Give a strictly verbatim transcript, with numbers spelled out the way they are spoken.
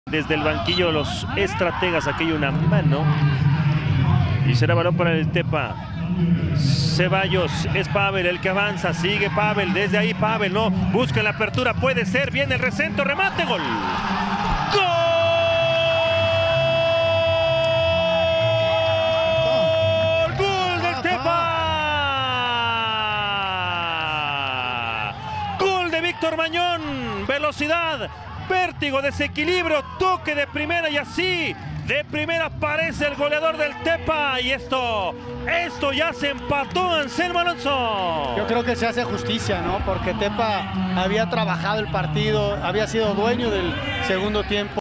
Desde el banquillo los estrategas, aquí hay una mano y será balón para el Tepa. Ceballos, es Pavel el que avanza, sigue Pavel, desde ahí Pavel, no, busca la apertura, puede ser, viene el recentro, remate, gol. ¡Gol! ¡Gol del Tepa! ¡Gol de Víctor Mañón! Velocidad, vértigo, desequilibrio, toque de primera y así de primera aparece el goleador del Tepa y esto, esto ya se empató Anselmo Alonso. Yo creo que se hace justicia, ¿no? Porque Tepa había trabajado el partido, había sido dueño del segundo tiempo.